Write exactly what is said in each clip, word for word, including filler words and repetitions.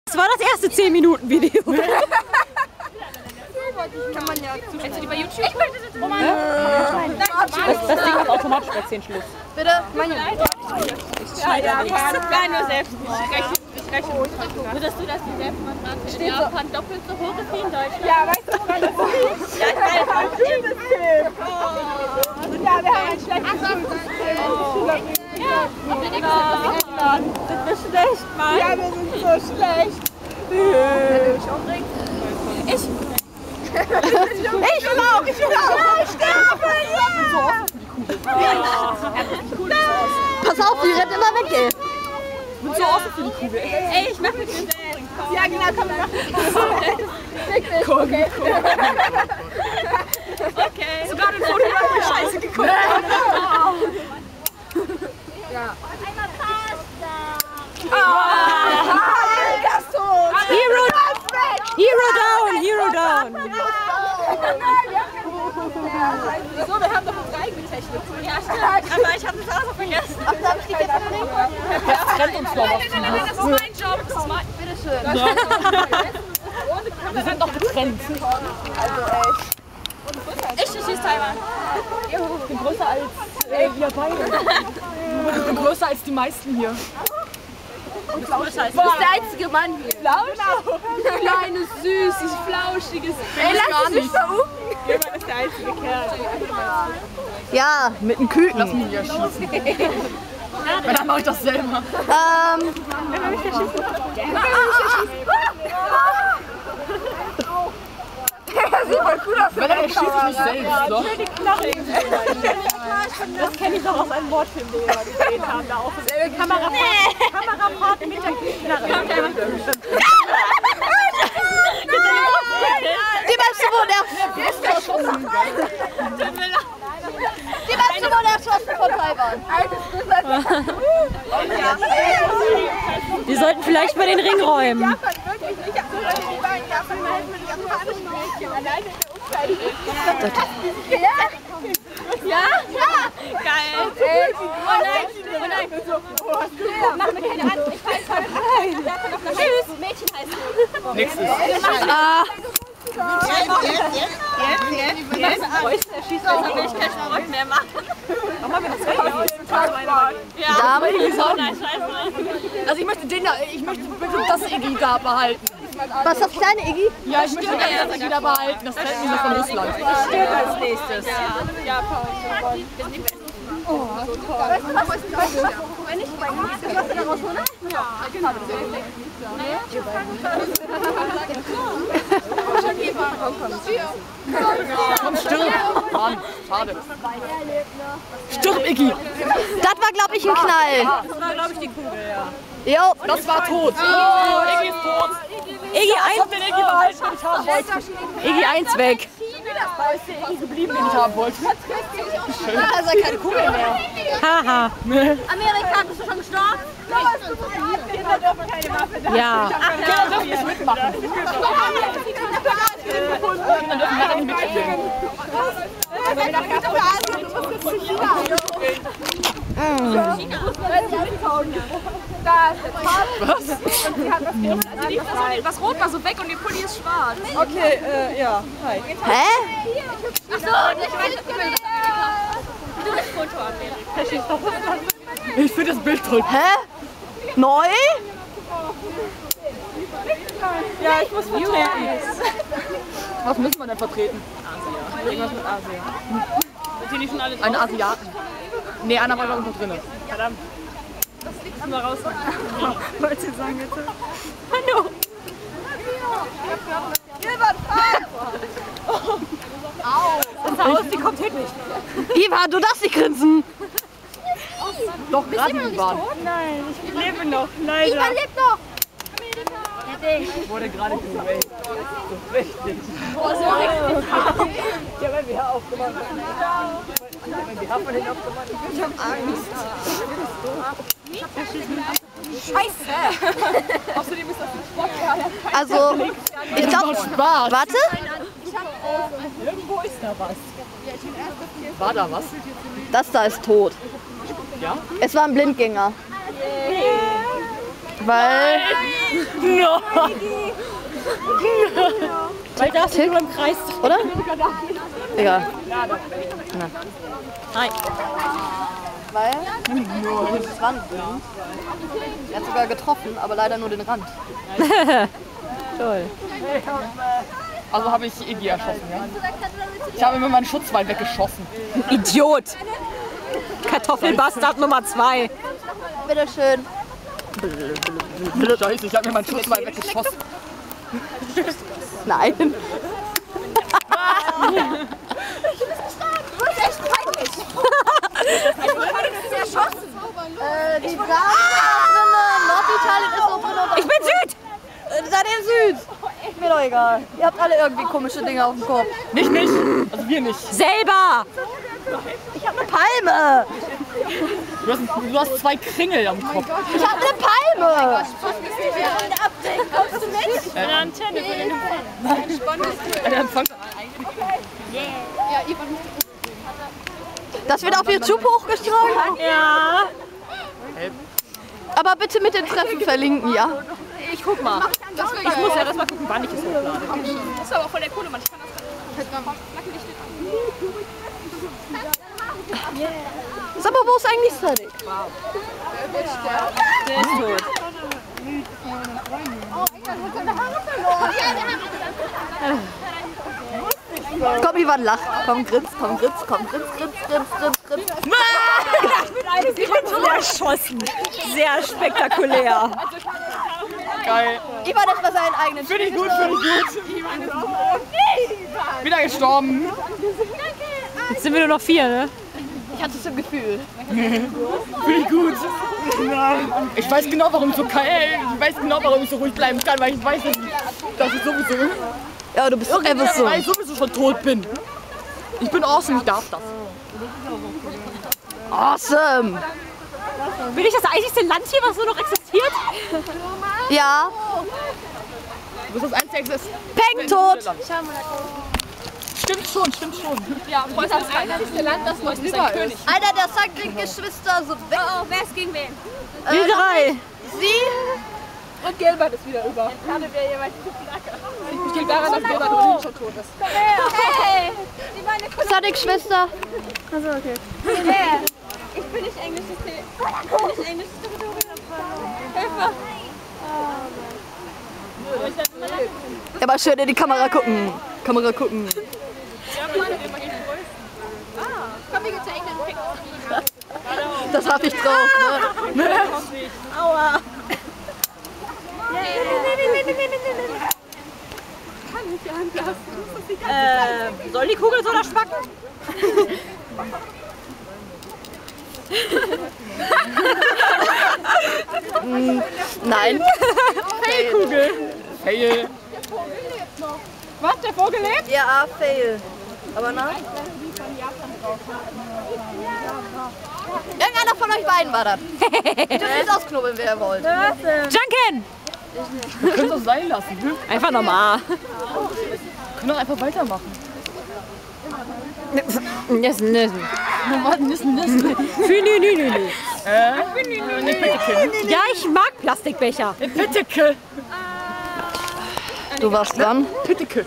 Das war das erste zehn Minuten Video. Kann man ja Kennst du die bei YouTube? Ich möchte das Roman. Das, das Ding hat automatisch bei zehn Schluss. Bitte? Meine Scheiße. Ja, nein, nur Selbstmord. Ich rechne, ich rechne. Würdest du, dass die Selbstmordrate in Japan doppelt so hoch ist wie in Deutschland? Ja, weißt du, woran das liegt? Ja, ich weiß. Das Schulsystem. Ja, wir haben ein schlechtes Schulsystem. Ja, und wir denken, sind wir schlecht, Mann? Ja, wir sind so schlecht. Ich? Ich will auch, ich will auch. Ja, ich sterbe, ja. Pass auf, die rennt immer weg, ey. Ich bin so offen für die Kugel. Ey, ich mach mit dir selbst. Ja, genau, komm, wir machen das. Cool. Okay. Okay. Sogar den Foto nach mir Scheiße geguckt. Ja. Einmal Pasta. Oh, das tot. Hero, Hero down, Hero down. Wieso? Wir haben doch unsere eigene Technik. Ja, stimmt. Aber ich hab das auch noch vergessen. Ach, darf ich dich jetzt vernehmen? Das brennt uns noch auf. Nein, nein, nein, das ist mein Job. Das ist mein... Bitteschön. Wir sind doch getrennt. Also echt. Ich schieße Taiwan. Ich bin größer als äh, wir beide. Ich bin größer als die meisten hier. Und Flausch heißt. Du bist der einzige Mann hier. Flausch? Kleines, süßes, flauschiges. Ey, lass dich nicht verunken. Jemand ist der einzige Kerl. Ja, mit einem Küken. Lass mich ja schießen. Weil dann mache ich das selber. Ähm. Wenn wir mich ja schießen. Das sieht voll cool aus. Weil er schießt mich selbst, doch. Ich will die Knarre sehen. Das kenne ich doch aus einem Wortfilm, den wir mal gesehen haben. Da auch eine Kamerafahrt, Kamerafahrt mit der Knarre. Die bleibst du wohl erschossen. Die bleibst du wohl erschossen von Taiwan. Wir sollten vielleicht mal den Ring räumen. Japan wirklich nicht. Ich habe so Leute, die waren in Japan, die helfen mit japanischen Mädchen. Alleine in der Umkleide. Ja? Ja? Ja! Geil! Oh nein! Oh nein! Mach mir keine Angst. Ich weiß halt. Tschüss! Mädchen heißt du. Nix ist. Ah. Jetzt, jetzt, jetzt, jetzt, jetzt. Er schießt auch nicht, ich keinen Sport mehr machen. Mach mal, wenn das Recht ist. Ja, Damen. oh nein, scheiße. Also ich möchte den da, ich möchte bitte das Iggy da behalten. Was, das kleine Iggy? Ja, ich möchte das Iggy da behalten. Das fällt mir von Russland. Das stirbt als nächstes. Ja, Japan. Oh, so toll. Weißt du, was ist das? Wenn ich bei mir was du da raushole? Ja, genau. Komm, stirb! Mann, schade. Stirb, Iggy! Das war, glaube ich, ein Knall. Das war, glaube ich, die Kugel, ja. Jo. Das war tot. Iggy ist tot. Iggy Ich hab den Iggy behalten, den ich haben wollte. Iggy eins weg. Da ist der Iggy geblieben, den ich haben wollte. Da ist ja keine Kugel mehr. Haha. Amerika, bist du schon gestorben? Kinder dürfen keine Waffe da. Ja. Kinder dürfen nicht mitmachen. Dann dürfen wir nicht mitspielen. Was? Das Rot war so weg und die Pulli ist schwarz. Okay, äh, ja. Hi. Hä? Achso, ich weiß nicht, du bist Foto Amerika. Ich finde das Bild toll. Hä? Neu? Ja, ich muss vertreten. Was müssen wir denn vertreten? Asia. Irgendwas mit Asien. Sind die nicht schon alle drauf? Einen Asiaten. Nee, einer war noch drin. Verdammt. Das müssen wir raus. Wollt ihr sagen, bitte? Hallo. Unser Haus, die kommt hin nicht. Iva, du darfst nicht grinsen. Doch, gerade die waren. Nein, ich lebe noch, leider. Iva lebt noch. Ich wurde gerade gewählt. So richtig. Oh, so richtig. Ja, wenn wir aufgemacht haben. Wir haben den aufgemacht. Ich hab Angst. Scheiße. Außerdem ist das ein Sportkerl. Also, ich glaube, warte. Irgendwo ist da was. War da was? Das da ist tot. Ja? Es war ein Blindgänger. Weil... No. Weil das Tick, nur im Kreis. oder? Egal. Hi. Weil... Das Rand. Er hat sogar getroffen, aber leider nur den Rand. Toll. Also habe ich Iggy erschossen, ja? Ich habe mir meinen Schutzwall weggeschossen. Idiot. Kartoffelbastard Nummer zwei. Bitteschön. Scheiße, ich habe mir meinen Schutzwall weggeschossen. Nein. Du bist echt peinlich. Äh, die Samen sind drin, Norditalien ist auch drin. Ich bin Süd. Äh, Seid ihr Süd? Mir doch egal. Ihr habt alle irgendwie komische Dinge auf dem Kopf. Nicht, nicht. Also wir nicht. Selber. Ich hab eine Palme. Du hast, du hast zwei Kringel am Kopf. Ich hab eine Palme. Kommst du mit? Eine Antenne für den Empfang. Eine Empfang. Das wird auf YouTube hochgestrahlt. Ja. Aber bitte mit den Treffen verlinken, ja? Ich guck mal. Ich muss ja erst mal gucken, wann ich es hochlade. Das ist aber voll der coole Mann. Ich kann das gar nicht. Sag mal, wo ist eigentlich Sadik? Der ist tot. Komm, Ivan, lach. Komm, grins, komm, grins, komm, grins, grins, grins, grins, grins. Ich bin schon erschossen. Sehr spektakulär. Geil. Ivan hat mal seinen eigenen Finde ich gut, finde ich gut. Wieder gestorben. Jetzt sind wir nur noch vier, ne? Ich hatte so ein Gefühl. Finde ich gut. Ich weiß genau, warum ich so kalt. Ich weiß genau, warum ich so ruhig bleiben kann, weil ich weiß, dass ich, dass ich sowieso, Ja, du bist einfach so. weil ich sowieso schon tot bin. Ich bin awesome, ich darf das. Awesome. Bin ich das einzige Land hier, was nur noch existiert? Ja. Du bist das einzige Exist. Peng tot. Stimmt schon, stimmt schon. Ja, und das ist das einzige Land, das noch über ist. Alter, der Sackring-Geschwister sind weg. Oh, wer ist gegen wen? Wir drei. Sie? Und Gilbert ist wieder über. Gerade wer jeweils zu Flagge. Ich liegt daran, dass Gilbert ohnehin schon tot ist. Hey! Die war eine Kollegin. Sadik-Schwester. Also, okay. Hey! Ich bin nicht Englisch, ich bin nicht Englisch, ich bin Hilfe! Ja, aber schön in die Kamera gucken. Kamera gucken. Komm, wir gehen zu England. Das hab ich drauf, ne? Aua. Kann nicht anlassen. Äh, soll die Kugel so da schwacken? Nein. Fail-Kugel. Fail. Was, der Vogel lebt? Ja, fail. Aber nein. Irgendeiner von euch beiden war das. Ihr dürft jetzt ausknobeln, wer ihr wollt. Junkin! Wir können es auch sein lassen. Ne? Einfach nochmal. Wir können doch einfach weitermachen. Nissen, nissen. Was? Nissen, nissen. Fünü, nü, nü, nü. Äh? Ne Pitteke. Ja, ich mag Plastikbecher. Ne Pitteke. Du warst dran. Pitteke.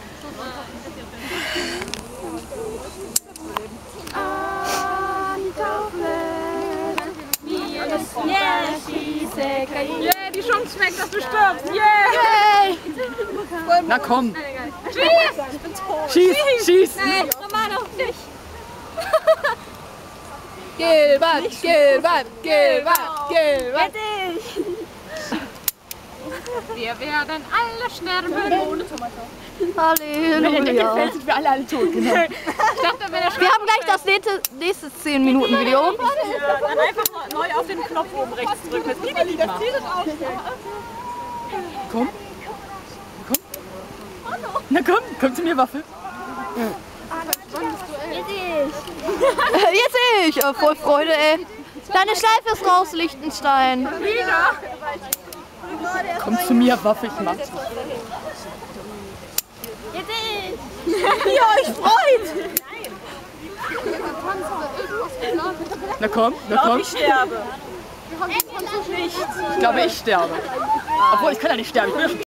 Yeah, yeah, die Chance schmeckt, dass du stirbst. Yeah! Na komm. Schieß! Ich bin tot. Schieß, schieß. Nein, Romano, nicht. Gilbert, Gilbert, Gilbert, Gilbert. Wir werden alle sterben. Halleluja. Jetzt sind wir alle, alle tot. Genau. Ich dachte, wenn er Wir haben gleich das nächste, nächste zehn Minuten Video. Dann einfach neu auf den Knopf oben rechts drücken. Das geht nicht mehr. Komm. Komm. Na komm, komm zu mir, Waffe. Jetzt ich. Oh, voll Freude, ey. Deine Schleife ist raus, Liechtenstein. Komm zu mir, Waffe, ich mach's. Wie ihr euch freut. Na komm, na Ob komm. ich sterbe. Ich glaube, ich sterbe. Obwohl, ich kann ja nicht sterben. Ich bin ja schon